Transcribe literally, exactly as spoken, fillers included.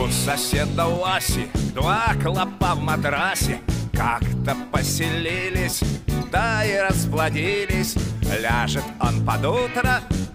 У соседа Васи два клопа в матрасе как-то поселились, да и расплодились. Ляжет он под утро,